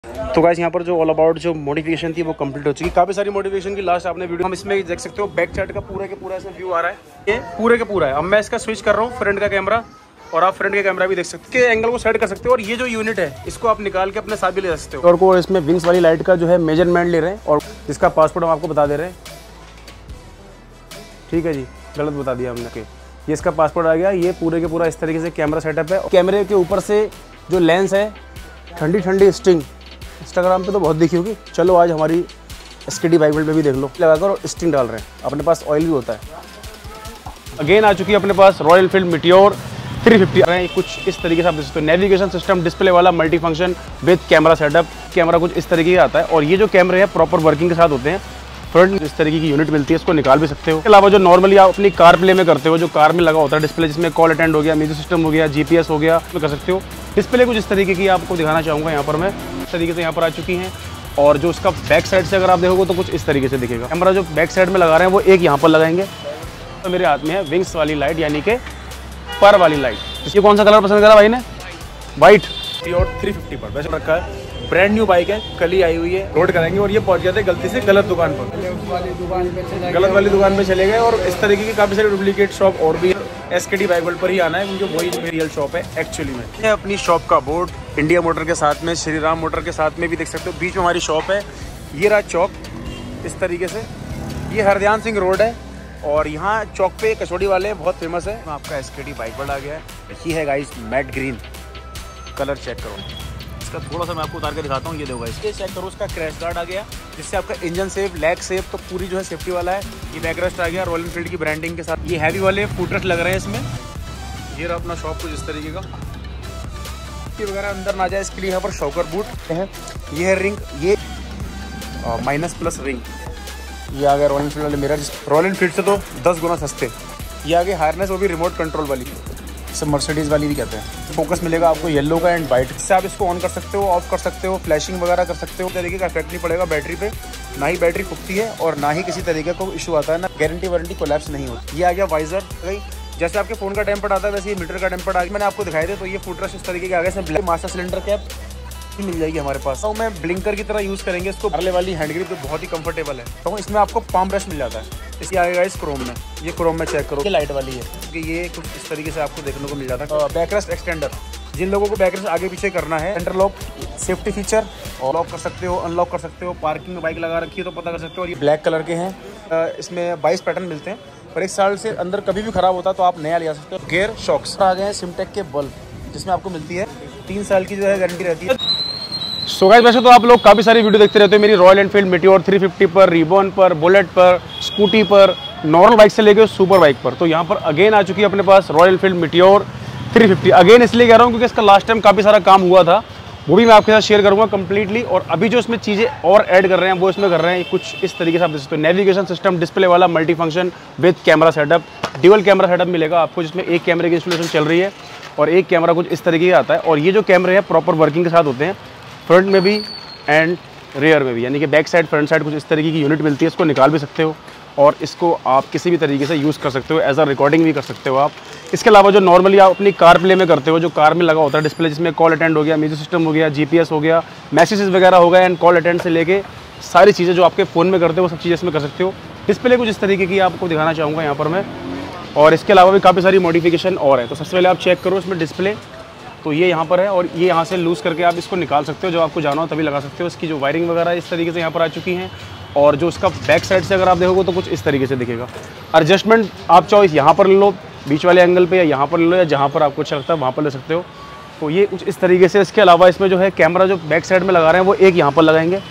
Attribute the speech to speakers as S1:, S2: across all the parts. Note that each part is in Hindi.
S1: तो गाइस यहाँ पर जो ऑल अबाउट जो मॉडिफिकेशन थी वो कंप्लीट हो चुकी। काफी सारी मॉडिफिकेशन की लास्ट आपने वीडियो हम इसमें देख सकते हो। बैक साइड का पूरा के पूरा इसमें व्यू आ रहा है, ये पूरे के पूरा है। अब मैं इसका स्विच कर रहा हूँ फ्रंट का कैमरा, और आप फ्रंट का कैमरा भी देख सकते हो, एंगल को सेट कर सकते हो। और ये जो यूनिट है इसको आप निकाल के अपने साथ भी ले सकते हो। और को इसमें विंग्स वाली लाइट का जो है मेजरमेंट ले रहे हैं, और इसका पासपोर्ट हम आपको बता दे रहे हैं। ठीक है जी, गलत बता दिया हमने कि ये इसका पासपोर्ट आ गया। ये पूरे के पूरा इस तरीके से कैमरा सेटअप है। कैमरे के ऊपर से जो लेंस है, ठंडी ठंडी स्टिंग, इंस्टाग्राम पे तो बहुत देखी होगी। चलो आज हमारी SKD बाइक पे भी देख लो, लगाकर और स्टिंग डाल रहे हैं। अपने पास ऑयल भी होता है। अगेन आ चुकी है अपने पास रॉयल एनफील्ड मीटियोर 350। कुछ इस तरीके से आप देख सकते हो, नेविगेशन सिस्टम डिस्प्ले वाला multi function with camera setup. Camera कुछ इस तरीके का आता है, और ये जो कैमरे हैं प्रॉपर वर्किंग के साथ होते हैं। फ्रंट इस तरीके की यूनिट मिलती है, इसको निकाल भी सकते हो। इसके अलावा जो नॉर्मली आप अपनी कार प्ले में करते हो, जो कार में लगा होता है डिस्प्ले, जिसमें कॉल अटेंड हो गया, म्यूजिक सिस्टम हो गया, GPS हो गया, कर सकते हो। डिस्प्ले कुछ इस तरीके की आपको दिखाना चाहूँगा यहाँ पर मैं। इस तरीके से यहाँ पर आ चुकी हैं, और जो उसका बैक साइड से अगर आप देखोगे तो कुछ इस तरीके से दिखेगा। कैमरा जो बैक साइड में लगा रहे हैं वो एक यहाँ पर लगाएंगे। तो मेरे हाथ में है विंग्स वाली लाइट, यानी कि पर वाली लाइट। ये कौन सा कलर पसंद करा भाई ने? वाइट। और 350 पर वैसे रखा है। ब्रांड न्यू बाइक है, कल ही आई हुई है। लोड करेंगे और ये पहुंच जाते गलती से गलत दुकान पर, गलत वाली दुकान पे चले गए। और इस तरीके की काफी सारी डुप्लीकेट शॉप और भी है। SKD बाइक वर्ल्ड पर ही आना है, क्योंकि वही मेरी रियल शॉप है एक्चुअली में। ये अपनी शॉप का बोर्ड इंडिया मोटर के साथ में, श्री राम मोटर के साथ में भी देख सकते हो। बीच में हमारी शॉप है। ये रहा चौक इस तरीके से। ये हरदयान सिंह रोड है, और यहाँ चौक पे कचौड़ी वाले बहुत फेमस है। आपका SKD बाइक वर्ल्ड आ गया है। ये है guys matte green colour, check करो इसका। थोड़ा सा मैं आपको उतार के दिखाता हूँ। ये देखो गाइस, ये चेक करो, उसका क्रैश गार्ड आ गया, जिससे आपका इंजन सेफ, लैग सेफ, तो पूरी जो है सेफ्टी वाला है। ये बैकरेस्ट आ गया रॉयल एनफील्ड की ब्रांडिंग के साथ। ये हैवी वाले फुटरेस्ट लग रहे हैं इसमें। ये रहा अपना शॉप कुछ इस तरीके का। ये वगैरह अंदर ना जाए इसके लिए यहाँ पर शॉकर बूट है। ये है रिंग, ये -+ रिंग। ये आ गया रॉयल एनफील्ड वाले मिरर, रॉयल एनफील्ड से तो 10 गुना सस्ते। ये आगे हार्नेस, वो भी रिमोट कंट्रोल वाली, इसे मर्सिडीज वाली भी कहते हैं। फोकस मिलेगा आपको येलो का एंड वाइट। इससे आप इसको ऑन कर सकते हो, ऑफ कर सकते हो, फ्लैशिंग वगैरह कर सकते हो। तरीके का इफेक्ट नहीं पड़ेगा बैटरी पे, ना ही बैटरी फूकती है और ना ही किसी तरीके का इशू आता है, ना गारंटी वारंटी कोलैप्स नहीं होती। ये आ गया वाइजर, जैसे आपके फोन का टेम्पर आता है वैसे ये मीटर का टेम्पर आ गया। मैंने आपको दिखाई दे तो ये फुटरेस्ट इस तरीके के आ गए। ब्लैक मास्टर सिलेंडर कैप मिल जाएगी हमारे पास। तो मैं ब्लिंकर की तरह यूज करेंगे इसको। अगले वाली हैंड ग्रिप तो बहुत ही कंफर्टेबल है। तो इसमें आपको पाम ब्रश मिल जाता है। इसकी आएगा इस क्रोम में। ये क्रोम में चेक करो, ये लाइट वाली है, क्योंकि ये कुछ इस तरीके से आपको देखने को मिल जाता है। बैकरेस्ट एक्सटेंडर, जिन लोगों को बैकरेस्ट आगे पीछे करना है, सेंटर लॉक, सेफ्टी फीचर, और लॉक कर सकते हो, अनलॉक कर सकते हो। पार्किंग में बाइक लगा रखी है तो पता कर सकते हो। और ये ब्लैक कलर के हैं। इसमें 22 पैटर्न मिलते हैं, पर 1 साल से अंदर कभी भी खराब होता तो आप नया ले जा सकते हो। गियर शॉक्स आ गए हैं सिमटेक के बल्ब, जिसमें आपको मिलती है 3 साल की जो है गारंटी रहती है। सो गाइस, वैसे तो आप लोग काफ़ी सारी वीडियो देखते रहते हो मेरी रॉयल एनफील्ड मीटियोर 350 पर, रिबॉन पर, बुलेट पर, स्कूटी पर, नॉर्मल बाइक से लेकर सुपर बाइक पर। तो यहाँ पर अगेन आ चुकी है अपने पास रॉयल एनफील्ड मीटियोर 350। अगेन इसलिए कह रहा हूँ क्योंकि इसका लास्ट टाइम काफ़ी सारा काम हुआ था, वो भी मैं आपके साथ शेयर करूँगा कम्प्लीटली। और अभी जो इसमें चीज़ें और ऐड कर रहे हैं वो इसमें कर रहे हैं कुछ इस तरीके से। आप देख सकते हो, नेविगेशन सिस्टम डिस्प्ले वाला multi function with camera setup. Dual camera setup मिलेगा आपको, जिसमें एक कैमरे की इंस्टॉलेशन चल रही है और एक कैमरा कुछ इस तरीके का आता है। और ये जो कैमरे हैं प्रॉपर वर्किंग के साथ होते हैं, फ्रंट में भी एंड रियर में भी, यानी कि बैक साइड फ्रंट साइड कुछ इस तरीके की यूनिट मिलती है। इसको निकाल भी सकते हो, और इसको आप किसी भी तरीके से यूज़ कर सकते हो, एज अ रिकॉर्डिंग भी कर सकते हो आप। इसके अलावा जो नॉर्मली आप अपनी कार प्ले में करते हो, जो कार में लगा होता है डिस्प्ले, जिसमें कॉल अटेंड हो गया, म्यूजिक सिस्टम हो गया, GPS हो गया, मैसेजेस वगैरह हो गया, एंड कॉल अटेंड से लेके सारी चीज़ें जो आपके फ़ोन में करते हो वो सब चीज़ें इसमें कर सकते हो। डिस्प्ले कुछ इस तरीके की आपको दिखाना चाहूँगा यहाँ पर मैं। और इसके अलावा भी काफ़ी सारी मॉडिफिकेशन और है। तो सबसे पहले आप चेक करो इसमें डिस्प्ले, तो ये यहाँ पर है, और ये यहाँ से लूज़ करके आप इसको निकाल सकते हो। जब आपको जाना हो तभी लगा सकते हो। इसकी जो वायरिंग वगैरह इस तरीके से यहाँ पर आ चुकी हैं। और जो उसका बैक साइड से अगर आप देखोगे तो कुछ इस तरीके से दिखेगा। एडजस्टमेंट आप चॉइस यहाँ पर ले लो, बीच वाले एंगल पे, या यहाँ पर ले लो, या जहाँ पर आपको अच्छा लगता है वहाँ पर ले सकते हो। तो ये कुछ इस तरीके से। इसके अलावा इसमें जो है कैमरा जो बैक साइड में लगा रहे हैं वो एक यहाँ पर लगाएंगे,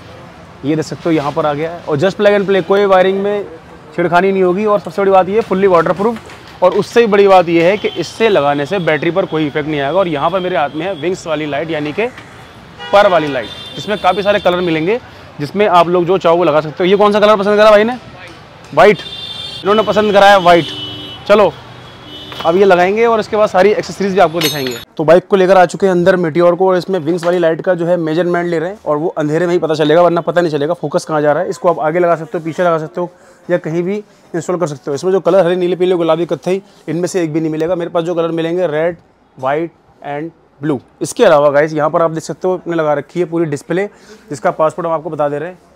S1: ये देख सकते हो यहाँ पर आ गया है। और जस्ट प्लग एंड प्ले, कोई वायरिंग में छिड़खानी नहीं होगी। और सबसे बड़ी बात ये फुल्ली वाटरप्रूफ। और उससे ही बड़ी बात यह है कि इससे लगाने से बैटरी पर कोई इफेक्ट नहीं आएगा। और यहाँ पर मेरे हाथ में है विंग्स वाली लाइट, यानी कि पर वाली लाइट, जिसमें काफ़ी सारे कलर मिलेंगे, जिसमें आप लोग जो चाहो वो लगा सकते हो। ये कौन सा कलर पसंद करा भाई ने? वाइट। इन्होंने पसंद करा है वाइट। चलो अब ये लगाएंगे और इसके बाद सारी एक्सेसरीज भी आपको दिखाएंगे। तो बाइक को लेकर आ चुके हैं अंदर मीटियोर को, और इसमें विंग्स वाली लाइट का जो है मेजरमेंट ले रहे हैं। और वो अंधेरे में ही पता चलेगा, वरना पता नहीं चलेगा फोकस कहाँ जा रहा है। इसको आप आगे लगा सकते हो, पीछे लगा सकते हो, या कहीं भी इंस्टॉल कर सकते हो। इसमें जो कलर हरे, नीले, पीले, गुलाबी, कत्थई, इनमें से एक भी नहीं मिलेगा। मेरे पास जो कलर मिलेंगे रेड, वाइट एंड ब्लू। इसके अलावा गाइस यहाँ पर आप देख सकते हो अपने लगा रखी है पूरी डिस्प्ले, जिसका पासवर्ड हम आपको बता दे रहे हैं।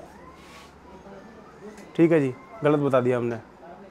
S1: ठीक है जी, गलत बता दिया हमने,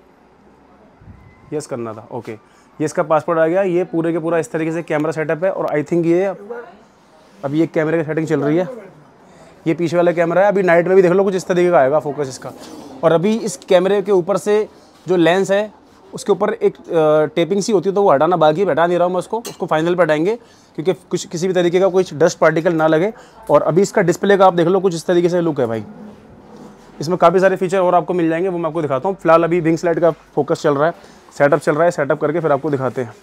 S1: यस करना था। ओके, ये इसका पासवर्ड आ गया। ये पूरे के पूरा इस तरीके से कैमरा सेटअप है। और आई थिंक ये अभी एक कैमरे की सेटिंग चल रही है। ये पीछे वाला कैमरा है, अभी नाइट में भी देख लो कुछ इस तरीके का आएगा फोकस इसका। और अभी इस कैमरे के ऊपर से जो लेंस है उसके ऊपर एक टेपिंग सी होती है, तो वो हटाना बाकी है, हटा नहीं रहा हूँ मैं उसको फाइनल पर हटाएंगे, क्योंकि कुछ किसी भी तरीके का कुछ डस्ट पार्टिकल ना लगे। और अभी इसका डिस्प्ले का आप देख लो कुछ इस तरीके से लुक है भाई। इसमें काफ़ी सारे फीचर और आपको मिल जाएंगे, वो मैं आपको दिखाता हूँ। फिलहाल अभी विंग्स लाइट का फोकस चल रहा है, सेटअप चल रहा है, सेटअप करके फिर आपको दिखाते हैं।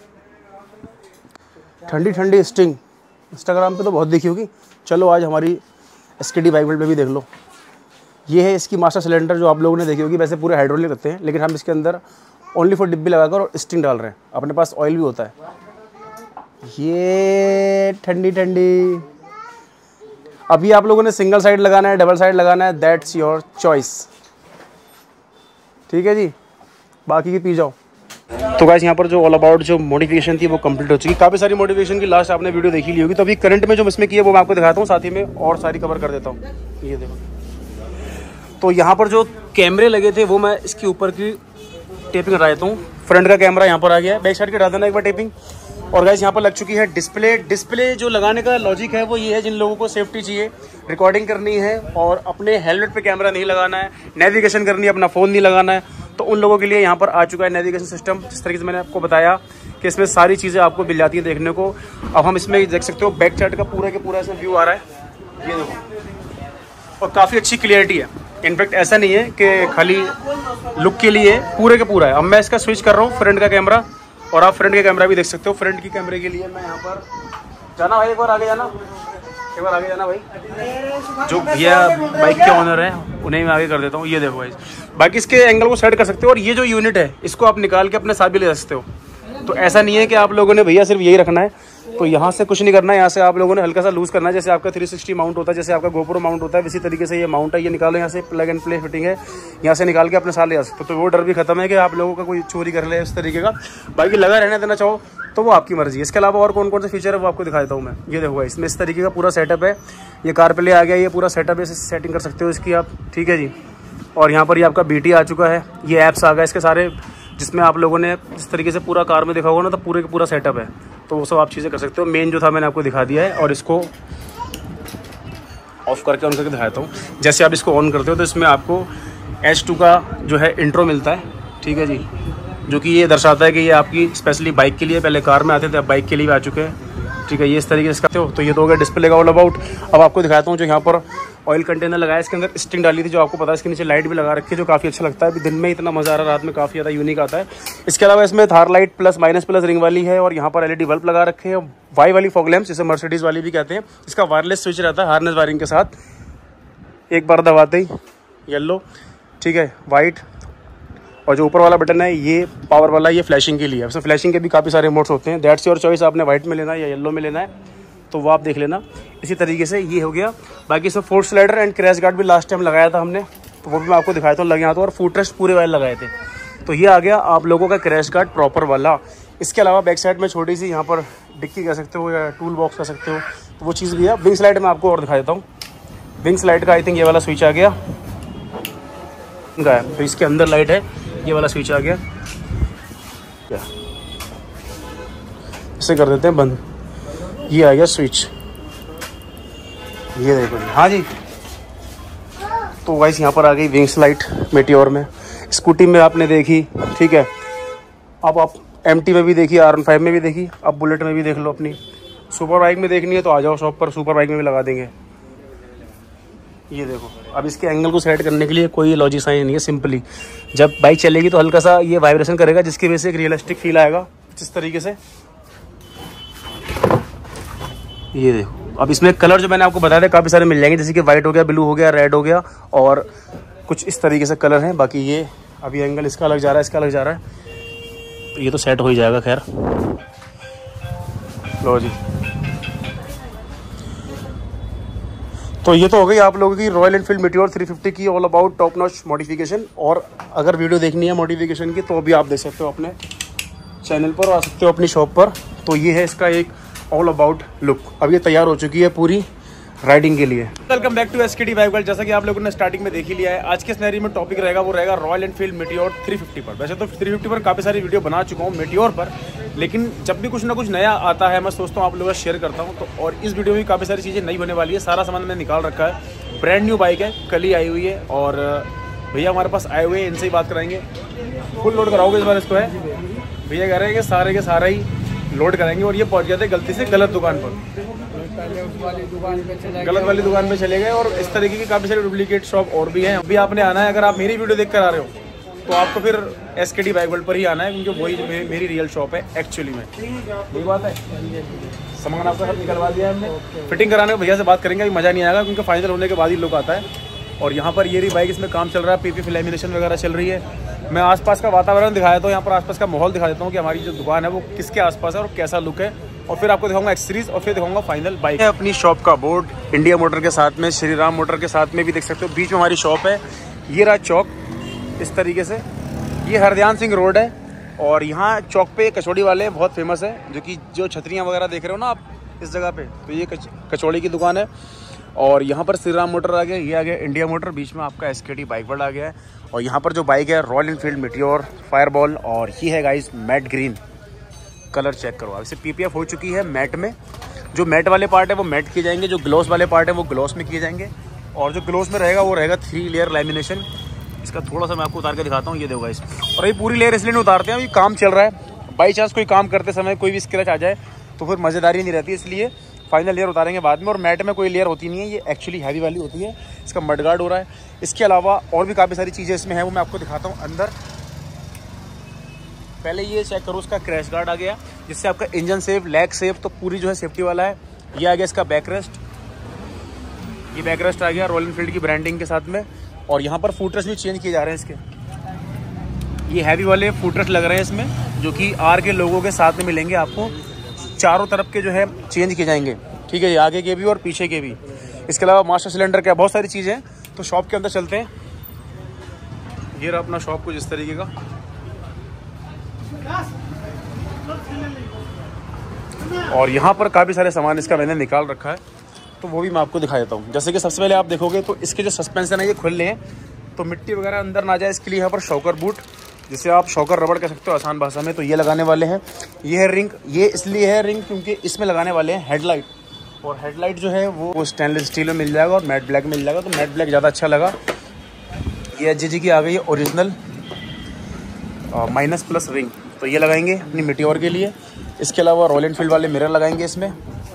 S1: ठंडी ठंडी स्टिंग इंस्टाग्राम पे तो बहुत देखी होगी, चलो आज हमारी SKD बाइक पे भी देख लो। ये है इसकी मास्टर सिलेंडर जो आप लोगों ने देखी होगी। वैसे पूरे हाइड्रोलिक रहते हैं, लेकिन हम इसके अंदर ओनली फॉर डिब्बी लगाकर और स्टिंग डाल रहे हैं। अपने पास ऑयल भी होता है। ये ठंडी ठंडी, अभी आप लोगों ने सिंगल साइड लगाना है, डबल साइड लगाना है, दैट्स योर चॉइस। ठीक है जी, बाकी की पी जाओ। तो गाइस यहाँ पर जो ऑल अबाउट जो मॉडिफिकेशन थी वो कंप्लीट हो चुकी। काफ़ी सारी मॉडिफिकेशन की लास्ट आपने वीडियो देखी ली होगी। तो अभी करंट में जो इसमें की है वो मैं आपको दिखाता हूँ, साथ ही में और सारी कवर कर देता हूँ। ये देखो, तो यहाँ पर जो कैमरे लगे थे वो मैं इसके ऊपर की टेपिंग हटा देता हूँ। फ्रंट का कैमरा यहाँ पर आ गया है, बैक साइड की हटा देना एक बार टेपिंग। और गाइस यहाँ पर लग चुकी है डिस्प्ले। डिस्प्ले जो लगाने का लॉजिक है वो ये है, जिन लोगों को सेफ्टी चाहिए, रिकॉर्डिंग करनी है और अपने हेलमेट पे कैमरा नहीं लगाना है, नेविगेशन करनी है, अपना फ़ोन नहीं लगाना है, तो उन लोगों के लिए यहाँ पर आ चुका है नेविगेशन सिस्टम। जिस तरीके से मैंने आपको बताया कि इसमें सारी चीज़ें आपको मिल जाती हैं देखने को। अब हम इसमें देख सकते हो बैक साइड का पूरा के पूरा इसमें व्यू आ रहा है, ये देखो, और काफ़ी अच्छी क्लियरिटी है। इनफैक्ट ऐसा नहीं है कि खाली लुक के लिए, पूरे के पूरा है। अब मैं इसका स्विच कर रहा हूँ फ्रंट का कैमरा, और आप फ्रंट का कैमरा भी देख सकते हो। फ्रंट की कैमरे के लिए मैं यहाँ पर जाना भाई, एक बार आगे जाना, एक बार आगे जाना भाई। जो भैया बाइक के ऑनर हैं उन्हें मैं आगे कर देता हूँ। ये देखो भाई, बाकी इसके एंगल को सेट कर सकते हो। और ये जो यूनिट है इसको आप निकाल के अपने साथ भी ले सकते हो। तो ऐसा नहीं है कि आप लोगों ने भैया सिर्फ यही रखना है, तो यहाँ से कुछ नहीं करना है। यहाँ से आप लोगों ने हल्का सा लूज करना है, जैसे आपका 360 माउंट होता है, जैसे आपका गोप्रो माउंट होता है, इसी तरीके से ये माउंट है। ये निकालो यहाँ से, प्लग एंड प्ले फिटिंग है, यहाँ से निकाल के अपने साथ ले आ सकते हो। तो वो डर भी खत्म है कि आप लोगों का कोई चोरी कर ले इस तरीके का। बाकी लगा रहने देना चाहो तो वो आपकी मर्जी है। इसके अलावा और कौन कौन से फीचर है वो आपको दिखा देता हूँ मैं। ये देखो इसमें इस तरीके का पूरा सेटअप है। ये कार प्ले आ गया, ये पूरा सेटअप है, सेटिंग कर सकते हो इसकी आप। ठीक है जी, और यहाँ पर ये आपका BT आ चुका है। ये ऐप्स आ गए इसके सारे, जिसमें आप लोगों ने इस तरीके से पूरा कार में देखा होगा ना, तो पूरे का पूरा सेटअप है। तो वो सब आप चीज़ें कर सकते हो। मेन जो था मैंने आपको दिखा दिया है, और इसको ऑफ करके ऑन करके दिखाता हूँ। जैसे आप इसको ऑन करते हो तो इसमें आपको H2 का जो है इंट्रो मिलता है। ठीक है जी, जो कि ये दर्शाता है कि ये आपकी स्पेशली बाइक के लिए, पहले कार में आते थे, अब बाइक के लिए भी आ चुके हैं। ठीक है, ये इस तरीके से तो ये तो हो गया डिस्प्ले का ऑल अबाउट। अब आपको दिखाता हूँ जो यहाँ पर ऑयल कंटेनर लगाया, इसके अंदर स्टिंग डाली थी, जो आपको पता है। इसके नीचे लाइट भी लगा रखी है, जो काफ़ी अच्छा लगता है। अभी दिन में इतना मज़ा आ रहा है, रात में काफ़ी ज़्यादा यूनिक आता है। इसके अलावा इसमें Thar light plus minus plus ring वाली है, और यहाँ पर LED बल्ब लगा रखे हैं। वाई वाली फॉग लैम्प्स, जिसे मर्सिडीज़ वाली भी कहते हैं। इसका वायरलेस स्विच रहता है हार्नेस वायरिंग के साथ। एक बार दबाते ही येलो, ठीक है, वाइट, और जो ऊपर वाला बटन है ये पावर वाला, ये फ्लैशिंग के लिए है। उसमें फ्लैशिंग के भी काफ़ी सारे मोड्स होते हैं। दैट्स योर चॉइस, आपने वाइट में लेना है या येलो में लेना है, तो वो आप देख लेना। इसी तरीके से ये हो गया। बाकी इसमें fork slider and crash guard भी लास्ट टाइम लगाया था हमने, तो वो भी मैं आपको दिखाया था, लगे यहाँ तो। और फुट रेस्ट पूरे वाले लगाए थे। तो ये आ गया आप लोगों का क्रैश गार्ड प्रॉपर वाला। इसके अलावा बैक साइड में छोटी सी यहाँ पर डिक्की कह सकते हो या टूल बॉक्स कह सकते हो, तो वो चीज़ भी है। विंग स्लाइड में आपको और दिखा देता हूँ। विंग स्लाइड का आई थिंक ये वाला स्विच आ गया, तो इसके अंदर लाइट है, ये वाला स्विच आ गया। क्या इसे कर देते हैं बंद, ये आ गया स्विच। ये देखो जी, हाँ जी। तो गाइस यहाँ पर आ गई विंग्स लाइट मेटियोर में। स्कूटी में आपने देखी, ठीक है। अब आप MT में भी देखी, R15 में भी देखी, अब बुलेट में भी देख लो। अपनी सुपर बाइक में देखनी है तो आ जाओ शॉप पर, सुपर बाइक में भी लगा देंगे। ये देखो, अब इसके एंगल को सेट करने के लिए कोई लॉजिक साइन नहीं है। सिंपली जब बाइक चलेगी तो हल्का सा ये वाइब्रेशन करेगा, जिसकी वजह से एक रियलिस्टिक फील आएगा इस तरीके से। ये देखो, अब इसमें कलर जो मैंने आपको बताया था काफ़ी सारे मिल जाएंगे, जैसे कि वाइट हो गया, ब्लू हो गया, रेड हो गया, और कुछ इस तरीके से कलर हैं। बाकी ये अभी एंगल इसका अलग जा रहा है, इसका अलग जा रहा है, तो ये तो सेट हो ही जाएगा। खैर लो जी, तो ये तो हो गई आप लोगों की रॉयल एनफील्ड मेटियोर 350 की all about top notch modification. और अगर वीडियो देखनी है मॉडिफिकेशन की तो भी आप देख सकते हो अपने चैनल पर, आ सकते हो अपनी शॉप पर। तो ये है इसका एक ऑल अबाउट लुक। अब ये तैयार हो चुकी है पूरी राइडिंग के लिए। Welcome back to SKD bike world. जैसा कि आप लोगों ने स्टार्टिंग में देख ही लिया है, आज के सिनेरियो में टॉपिक रहेगा वो रहेगा रॉयल एनफील्ड मेटियोर 350 पर। वैसे तो 350 पर काफ़ी सारी वीडियो बना चुका हूँ मेटियोर पर, लेकिन जब भी कुछ ना कुछ नया आता है मैं सोचता हूँ आप लोगों से शेयर करता हूँ। तो और इस वीडियो में काफ़ी सारी चीज़ें नई होने वाली है। सारा सामान मैंने निकाल रखा है, ब्रांड न्यू बाइक है, कल ही आई हुई है और भैया हमारे पास आए हुए हैं, इनसे ही बात कराएंगे। फुल लोड कराओगे इस बार इसको? है भैया कह रहे हैं कि सारे के सारा ही लोड कराएंगे और ये पहुंच गए थे गलती से गलत दुकान पर, गलत वाली दुकान पे चले गए। और इस तरीके की काफ़ी सारी डुप्लीकेट शॉप और भी हैं। अभी आपने आना है, अगर आप मेरी वीडियो देख कर आ रहे हो तो आपको फिर एसकेडी बाइक वर्ल्ड पर ही आना है, क्योंकि वही मेरी रियल शॉप है एक्चुअली में। यही बात है, सामान आपका सब निकलवा दिया हमने। फिटिंग कराने को भैया से बात करेंगे, अभी मज़ा नहीं आएगा क्योंकि फाइनल होने के बाद ही लुक आता है। और यहाँ पर ये रही बाइक, इसमें काम चल रहा है, पीपी लैमिनेशन वगैरह चल रही है। मैं आसपास का वातावरण दिखाया तो यहाँ पर आसपास का माहौल दिखा देता हूँ कि हमारी जो दुकान है वो किसके आसपास है और कैसा लुक है। और फिर आपको दिखाऊंगा एक्सेसरीज और फिर दिखाऊंगा फाइनल बाइक। अपनी शॉप का बोर्ड इंडिया मोटर के साथ में, श्री राम मोटर के साथ में भी देख सकते हो। बीच में हमारी शॉप है, ये रहा चौक इस तरीके से। ये हरदयान सिंह रोड है और यहाँ चौक पे कचौड़ी वाले बहुत फेमस है, जो छतरियाँ वगैरह देख रहे हो ना आप इस जगह पे, तो ये कचौड़ी की दुकान है। और यहाँ पर श्री राम मोटर आ गया, ये आ गया इंडिया मोटर, बीच में आपका एसकेडी बाइक वर्ल्ड आ गया है। और यहाँ पर जो बाइक है रॉयल एनफील्ड मेटियोर फायरबॉल, और ये है guys matte green. Colour check करो, अब इसे पीपीएफ हो चुकी है मैट में। जो मैट वाले पार्ट है वो मैट किए जाएंगे, जो ग्लॉस वाले पार्ट है वो ग्लॉस में किए जाएंगे। और जो ग्लॉस में रहेगा वो रहेगा 3 लेयर लैमिनेशन। इसका थोड़ा सा मैं आपको उतार के दिखाता हूँ, ये देखो गाइस। और ये पूरी लेयर इसलिए नहीं उतारते हैं, अभी काम चल रहा है, बाई चांस कोई काम करते समय कोई भी स्क्रैच आ जाए तो फिर मज़ेदारी नहीं रहती, इसलिए फाइनल लेयर उतारेंगे बाद में। और मैट में कोई लेयर होती नहीं है, ये एक्चुअली हैवी वाली होती है। इसका मडगार्ड हो रहा है। इसके अलावा और भी काफ़ी सारी चीज़ें इसमें हैं, वो मैं आपको दिखाता हूँ अंदर। पहले ये चेक करो, उसका क्रैश गार्ड आ गया, जिससे आपका इंजन सेफ, लैग सेफ, तो पूरी जो है सेफ्टी वाला है। ये आ गया इसका बैकरेस्ट, ये बैकरेस्ट आ गया रॉयल एनफील्ड की ब्रांडिंग के साथ में। और यहाँ पर फुटरेस्ट भी चेंज किए जा रहे हैं इसके, ये हैवी वाले फुटरेस्ट लग रहे हैं इसमें, जो कि आर के लोगों के साथ में मिलेंगे आपको। चारों तरफ के जो है चेंज किए जाएंगे, ठीक है, ये आगे के भी और पीछे के भी। इसके अलावा मास्टर सिलेंडर का बहुत सारी चीज़ें हैं। तो शॉप के अंदर चलते हैं। ये रहा अपना शॉप कुछ इस तरीके का। और यहाँ पर काफ़ी सारे सामान इसका मैंने निकाल रखा है, तो वो भी मैं आपको दिखा देता हूँ। जैसे कि सबसे पहले आप देखोगे तो इसके जो सस्पेंशन है ये खुले हैं, तो मिट्टी वगैरह अंदर ना जाए इसके लिए यहाँ पर शॉकर बूट, जिसे आप शॉकर रबड़ कह सकते हो आसान भाषा में, तो ये लगाने वाले हैं। ये है रिंग, ये इसलिए है रिंग क्योंकि इसमें लगाने वाले हैं हेडलाइट। और हेडलाइट जो है वो स्टेनलेस स्टील में मिल जाएगा और मैट ब्लैक में मिल जाएगा, तो मैट ब्लैक ज़्यादा अच्छा लगा। ये एचजी की आ गई है ओरिजिनल -+ रिंग, तो ये लगाएंगे अपनी मेटियोर के लिए। इसके अलावा रॉयल एनफील्ड वाले मिरर लगाएंगे इसमें।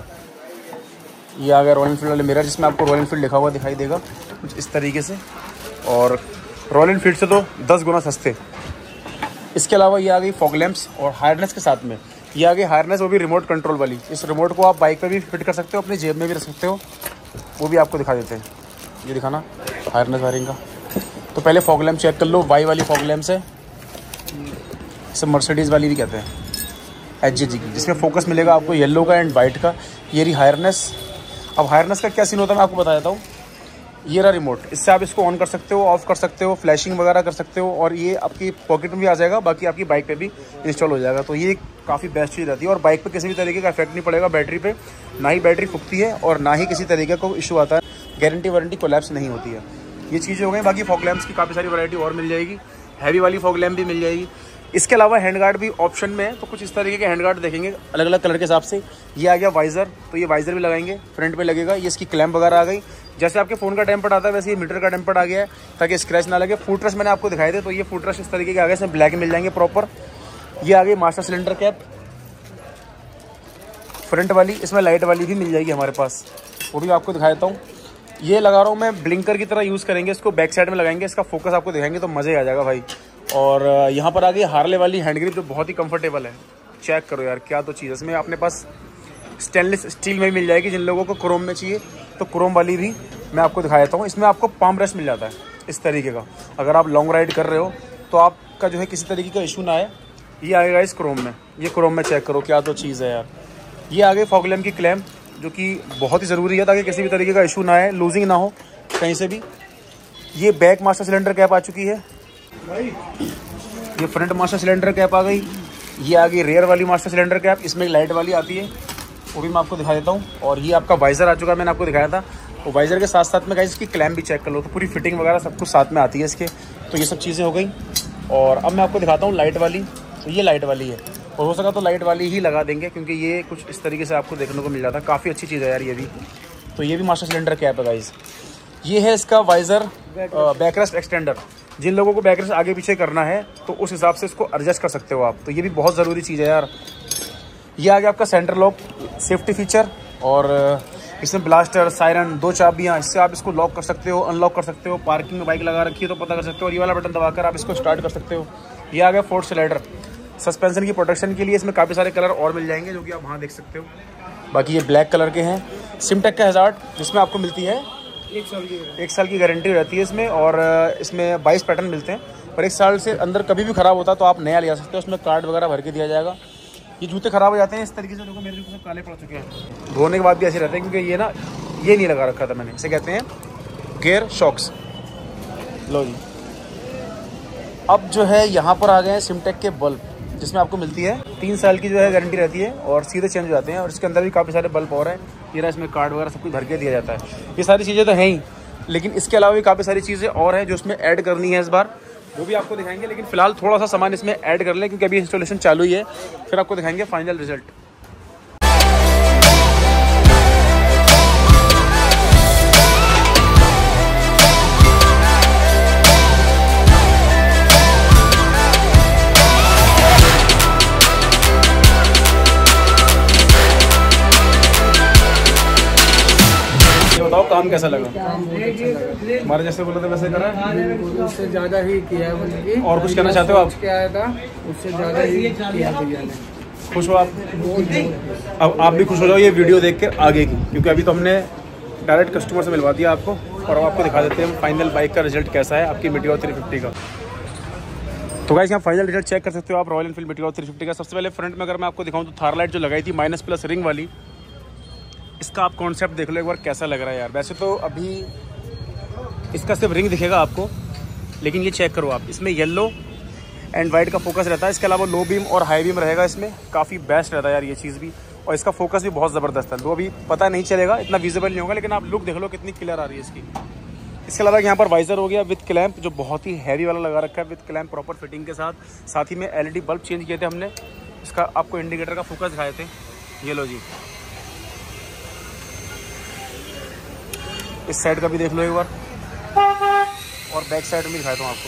S1: ये आ गया रॉयल एनफील्ड वाले मिरर, जिसमें आपको रॉयल एनफील्ड लिखा हुआ दिखाई देगा कुछ इस तरीके से, और रॉयल एनफील्ड से तो 10 गुना सस्ते। इसके अलावा ये आ गई फॉग लैंप्स और हार्नेस के साथ में। ये आ गई हार्नेस, वो भी रिमोट कंट्रोल वाली। इस रिमोट को आप बाइक पे भी फिट कर सकते हो, अपनी जेब में भी रख सकते हो, वो भी आपको दिखा देते हैं। ये दिखाना हार्नेस वायरिंग का। तो पहले फॉग लैंप चेक कर लो, वाई वाली फॉग लैंप्स है, इसे मर्सिडीज़ वाली भी कहते हैं, एचजी की, जिसमें फोकस मिलेगा आपको येलो का एंड वाइट का। ये रही हार्नेस। अब हार्नेस का क्या सीन होता है मैं आपको बता देता हूँ। ये रहा रिमोट, इससे आप इसको ऑन कर सकते हो, ऑफ कर सकते हो, फ्लैशिंग वगैरह कर सकते हो, और ये आपकी पॉकेट में भी आ जाएगा, बाकी आपकी बाइक पे भी इंस्टॉल हो जाएगा। तो ये काफ़ी बेस्ट चीज़ रहती है और बाइक पे किसी भी तरीके का इफेक्ट नहीं पड़ेगा बैटरी पे, ना ही बैटरी फूकती है और ना ही किसी तरीके का इशू आता है, गारंटी वारंटी कोलैप्स नहीं होती है। ये चीज़ें हो गई। बाकी फॉग लैंप्स की काफ़ी सारी वैरायटी और मिल जाएगी, हैवी वाली फॉग लैंप भी मिल जाएगी। इसके अलावा हैंडगार्ड भी ऑप्शन में है, तो कुछ इस तरीके के हैंडगार्ड देखेंगे अलग अलग कलर के हिसाब से। ये आ गया वाइज़र, तो ये वाइज़र भी लगाएंगे, फ्रंट पे लगेगा। ये इसकी क्लैम्प वगैरह आ गई, जैसे आपके फ़ोन का टेम्पर्ड आता है वैसे ये मीटर का टेम्पर्ड आ गया है, ताकि स्क्रैच ना लगे। फुटरेस्ट मैंने आपको दिखाए थे, तो ये फुटरेस्ट इस तरीके के आ गए, इसमें ब्लैक मिल जाएंगे प्रॉपर। ये आ गई मास्टर सिलेंडर कैप फ्रंट वाली, इसमें लाइट वाली भी मिल जाएगी हमारे पास, वो भी आपको दिखा देता हूँ। ये लगा रहा हूँ मैं, ब्लिंकर की तरह यूज़ करेंगे इसको, बैक साइड में लगाएंगे, इसका फोकस आपको दिखाएंगे तो मज़े आ जाएगा भाई। और यहाँ पर आ गई हार्ले वाली हैंड ग्रिप, जो बहुत ही कंफर्टेबल है। चेक करो यार, क्या तो चीज़ है। इसमें अपने पास स्टेनलेस स्टील में मिल जाएगी, जिन लोगों को क्रोम में चाहिए तो क्रोम वाली भी मैं आपको दिखा देता हूँ। इसमें आपको पाम रेस्ट मिल जाता है इस तरीके का, अगर आप लॉन्ग राइड कर रहे हो तो आपका जो है किसी तरीके का इशू ना आए। ये आएगा इस क्रोम में, ये क्रोम में चेक करो, क्या तो चीज़ है यार। ये आ गई फॉग लैंप की क्लैम्प, जो कि बहुत ही ज़रूरी है ताकि किसी भी तरीके का इशू ना आए, लूजिंग ना हो कहीं से भी। ये बैक मास्टर सिलेंडर कैप आ चुकी है, ये फ्रंट मास्टर सिलेंडर कैप आ गई। ये आ गई रेयर वाली मास्टर सिलेंडर कैप, इसमें लाइट वाली आती है, वो भी मैं आपको दिखा देता हूँ। और ये आपका वाइज़र आ चुका है, मैंने आपको दिखाया था। तो वाइज़र के साथ साथ में गाइस इसकी क्लैम्प भी चेक कर लो, तो पूरी फिटिंग वगैरह सब कुछ साथ में आती है इसके। तो ये सब चीज़ें हो गई। और अब मैं आपको दिखाता हूँ लाइट वाली। तो ये लाइट वाली है, और हो सका तो लाइट वाली ही लगा देंगे, क्योंकि ये कुछ इस तरीके से आपको देखने को मिल जाता है। काफ़ी अच्छी चीज़ है यार ये भी। तो ये भी मास्टर सिलेंडर कैप है गाइस। ये है इसका वाइज़र बैकरेस्ट एक्सटेंडर। जिन लोगों को बैकरेस्ट आगे पीछे करना है तो उस हिसाब से इसको एडजस्ट कर सकते हो आप। तो ये भी बहुत ज़रूरी चीज़ है यार। ये आ गया आपका सेंटर लॉक सेफ्टी फीचर, और इसमें ब्लास्टर, सायरन, 2 चाबियाँ, इससे आप इसको लॉक कर सकते हो, अनलॉक कर सकते हो। पार्किंग में बाइक लगा रखी है तो पता कर सकते हो, और ये वाला बटन दबाकर आप इसको स्टार्ट कर सकते हो। ये आ गया फोर्थ स्लाइडर। सस्पेंशन की प्रोटेक्शन के लिए इसमें काफ़ी सारे कलर और मिल जाएंगे, जो कि आप वहाँ देख सकते हो। बाकी ये ब्लैक कलर के हैं। सिमटेक का हैज़ार्ड, जिसमें आपको मिलती है 1 साल की गारंटी रहती है इसमें, और इसमें 22 पैटर्न मिलते हैं। और 1 साल से अंदर कभी भी ख़राब होता है तो आप नया ले जा सकते हो, उसमें कार्ड वगैरह भर के दिया जाएगा। ये जूते ख़राब हो जाते हैं इस तरीके से, देखो मेरे जूते सब काले पड़ चुके हैं, धोने के बाद भी ऐसे रहते हैं, क्योंकि ये ना ये नहीं लगा रखा था मैंने। इसे कहते हैं गियर शॉक्स। लो जी, अब जो है यहाँ पर आ गए हैं सिमटेक के बल्ब, जिसमें आपको मिलती है 3 साल की जो है गारंटी रहती है, और सीधे चेंज हो जाते हैं। और इसके अंदर भी काफ़ी सारे बल्ब और हैं। ये इसमें कार्ड वगैरह सब कुछ भर के दिया जाता है। ये सारी चीज़ें तो हैं ही, लेकिन इसके अलावा भी काफ़ी सारी चीज़ें और हैं जो इसमें ऐड करनी है इस बार, वो भी आपको दिखाएंगे। लेकिन फिलहाल थोड़ा सा सामान इसमें ऐड कर लें, क्योंकि अभी इंस्टॉलेशन चालू ही है, फिर आपको दिखाएंगे फाइनल रिजल्ट। बताओ काम कैसा लगा? हमारे जैसे बोला था वैसे करा है,
S2: उससे ज़्यादा ही किया है उनकी।
S1: और कुछ कहना चाहते हो आप?
S2: क्या आया था उससे ज़्यादा ही किया भैया ने।
S1: खुश हो आप? अब आप भी खुश हो जाओ ये वीडियो देख कर आगे की, क्योंकि अभी तो हमने डायरेक्ट कस्टमर से मिलवा दिया आपको, और अब आपको दिखा देते हैं फाइनल बाइक का रिजल्ट कैसा है आपकी मीटियोर 350 का। तो गाइस यहाँ फाइनल रिजल्ट चेक कर सकते हो आप रॉयल एनफील्ड मीटियोर 350 का। सबसे पहले फ्रंट में अगर मैं आपको दिखाऊँ तो थार लाइट जो लगाई थी -+ रिंग वाली, इसका आप कॉन्सेप्ट देख लो एक बार कैसा लग रहा है यार। वैसे तो अभी इसका सिर्फ रिंग दिखेगा आपको, लेकिन ये चेक करो आप, इसमें येलो एंड वाइट का फोकस रहता है। इसके अलावा लो बीम और हाई बीम रहेगा इसमें, काफ़ी बेस्ट रहता है यार ये चीज़ भी। और इसका फोकस भी बहुत ज़बरदस्त है, तो अभी पता नहीं चलेगा, इतना विजिबल नहीं होगा, लेकिन आप लुक देख लो कितनी क्लियर आ रही है इसकी। इसके अलावा यहाँ पर वाइज़र हो गया विद क्लैंप, जो बहुत ही हैवी वाला लगा रखा है, विद क्लैंप प्रॉपर फिटिंग के साथ। साथ ही में LED बल्ब चेंज किए थे हमने। इसका आपको इंडिकेटर का फोकस दिखाए थे, ये लो जी। इस साइड का भी देख लो एक बार, और बैक साइड में दिखाता हूँ आपको।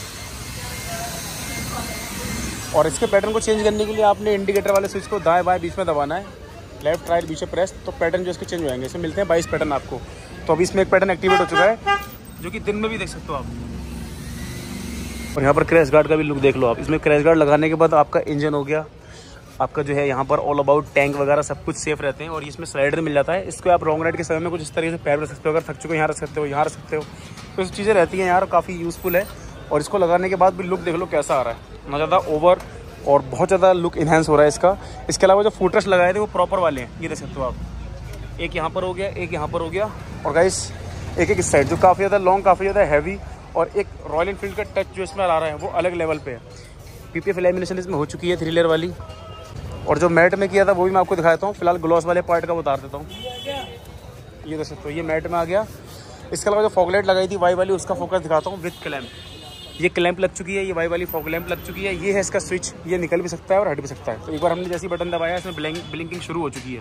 S1: और इसके पैटर्न को चेंज करने के लिए आपने इंडिकेटर वाले स्विच को दाएं बाएं बीच में दबाना है, लेफ्ट राइट बीच में प्रेस, तो पैटर्न जो इसके चेंज हो जाएंगे। इसमें मिलते हैं 22 पैटर्न आपको। तो अभी इसमें एक पैटर्न एक्टिवेट हो चुका है, जो कि दिन में भी देख सकते हो आप। और यहाँ पर क्रैश गार्ड का भी लुक देख लो आप। इसमें क्रैश गार्ड लगाने के बाद आपका इंजन हो गया, आपका जो है यहाँ पर ऑल अबाउट टैंक वगैरह सब कुछ सेफ रहते हैं। और इसमें स्लाइडर मिल जाता है, इसको आप लॉन्ग राइड के समय में कुछ इस तरीके से पैर रख सकते हो, अगर थक चुके यहाँ रख सकते हो, यहाँ रख सकते हो। तो इस चीज़ें रहती हैं यार, काफ़ी यूज़फुल है। और इसको लगाने के बाद भी लुक देख लो कैसा आ रहा है, ना ज़्यादा ओवर और बहुत ज़्यादा लुक इन्हेंस हो रहा है इसका। इसके अलावा जो फुटरेस्ट लगाए थे वो प्रॉपर वाले हैं, ये देख सकते हो आप। एक यहाँ पर हो गया, एक यहाँ पर हो गया, और गाइस एक इस साइड, जो काफ़ी ज़्यादा लॉन्ग, काफ़ी ज़्यादा हैवी, और एक रॉयल एनफील्ड का टच जो इसमें आ रहा है वो अलग लेवल पे है। PPF लैमिनेशन इसमें हो चुकी है 3 लेयर वाली। और जो मैट में किया था वो भी मैं आपको दिखाता हूँ। फिलहाल ग्लॉस वाले पार्ट का उतार देता हूँ, ये देख सकते हो, ये मैट में आ गया। इसके अलावा जो फॉग लगाई थी वाई वाली, उसका फोकस दिखाता हूँ विद क्लैंप। ये क्लैंप लग चुकी है, ये वाई वाली फॉग लैंप लग चुकी है। ये है इसका स्विच, ये निकल भी सकता है और हट भी सकता है। तो एक बार हमने जैसे बटन दबाया इसमें ब्लिंकिंग शुरू हो चुकी है,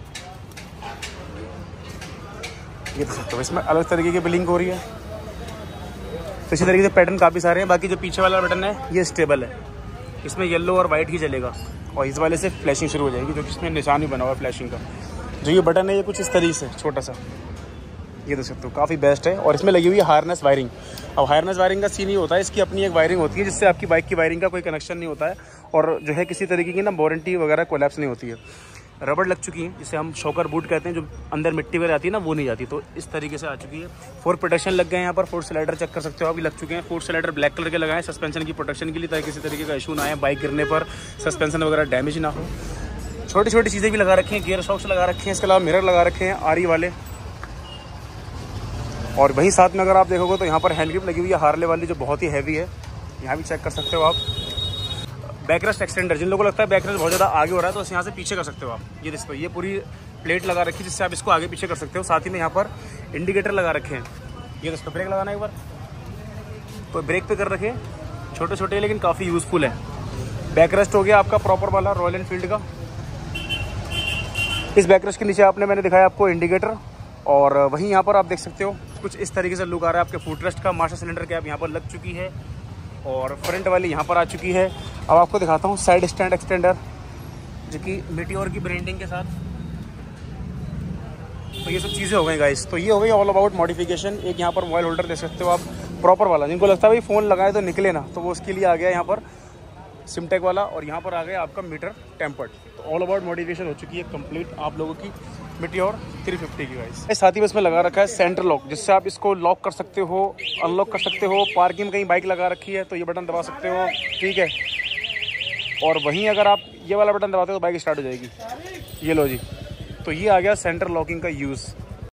S1: ये देख सकते हो। इसमें अलग तरीके की ब्लिंक हो रही है। तो इसी तरीके से पैटर्न काफ़ी सारे हैं। बाकी जो पीछे वाला बटन है ये स्टेबल है, इसमें येलो और वाइट ही चलेगा, और इस वाले से फ्लैशिंग शुरू हो जाएगी, जो कि इसमें निशान भी बना हुआ है फ्लैशिंग का। जो ये बटन है ये कुछ इस तरीके से छोटा सा, ये देख सकते हो, काफ़ी बेस्ट है। और इसमें लगी हुई है हार्नेस वायरिंग। अब हार्नेस वायरिंग का सीन ही होता है, इसकी अपनी एक वायरिंग होती है, जिससे आपकी बाइक की वायरिंग का कोई कनेक्शन नहीं होता है, और जो है किसी तरीके की ना वारंटी वगैरह कोलैप्स नहीं होती है। रबड़ लग चुकी है, जिसे हम शॉकर बूट कहते हैं, जो अंदर मिट्टी वगैरह आती है ना वो नहीं जाती। तो इस तरीके से आ चुकी है। 4 प्रोटेक्शन लग गए हैं यहाँ पर। 4 स्लाइडर चेक कर सकते हो, अभी लग चुके हैं। 4 स्लाइडर ब्लैक कलर के लगाए सस्पेंशन की प्रोटेक्शन के लिए, ताकि किसी तरीके का इशू ना आए, बाइक गिरने पर सस्पेंशन वगैरह डैमेज ना हो। छोटी छोटी चीज़ें भी लगा रखी हैं, गियर शॉक्स लगा रखे हैं, इसके अलावा मिरर लगा रखे हैं आरी वाले। और वहीं साथ में अगर आप देखोगे तो यहाँ पर हैंड ग्रिप लगी हुई है हार्ले वाली, जो बहुत ही हैवी है, यहाँ भी चेक कर सकते हो आप। बैकरेस्ट एक्सटेंडर, जिन लोगों को लगता है बैकरेस्ट बहुत ज़्यादा आगे हो रहा है तो यहाँ से पीछे कर सकते हो आप। ये देखो, ये पूरी प्लेट लगा रखी है जिससे आप इसको आगे पीछे कर सकते हो। साथ ही में यहाँ पर इंडिकेटर लगा रखे हैं। ये तो इस पर ब्रेक लगाना है एक बार, तो ब्रेक पे कर रखे, छोटे छोटे लेकिन काफ़ी यूज़फुल है। बैक रेस्ट हो गया आपका प्रॉपर वाला रॉयल एनफील्ड का। इस बैक रेस्ट के नीचे मैंने दिखाया आपको इंडिकेटर, और वहीं यहाँ पर आप देख सकते हो कुछ इस तरीके से लुक आ रहा है आपके फुट रेस्ट का। मास्टर सिलेंडर कैप यहाँ पर लग चुकी है और फ्रंट वाली यहाँ पर आ चुकी है। अब आपको दिखाता हूँ साइड स्टैंड एक्सटेंडर जो कि मीटियोर की ब्रांडिंग के साथ। तो ये सब चीज़ें हो गई गाइस। तो ये हो गई ऑल अबाउट मॉडिफिकेशन। एक यहाँ पर मोबाइल होल्डर देख सकते हो आप प्रॉपर वाला, जिनको लगता है भाई फ़ोन लगाए तो निकले ना, तो वो उसके लिए आ गया यहाँ पर सिमटेक वाला, और यहाँ पर आ गया आपका मीटर टेम्पर्ड। तो ऑल अबाउट मॉडिफिकेशन हो चुकी है कंप्लीट आप लोगों की मीटियोर 350 की गाइस। साथ ही में इसमें लगा रखा है सेंटर लॉक, जिससे आप इसको लॉक कर सकते हो, अनलॉक कर सकते हो। पार्किंग में कहीं बाइक लगा रखी है तो ये बटन दबा सकते हो, ठीक है। और वहीं अगर आप ये वाला बटन दबाते हो तो बाइक स्टार्ट हो जाएगी। ये लो जी, तो ये आ गया सेंटर लॉकिंग का यूज़।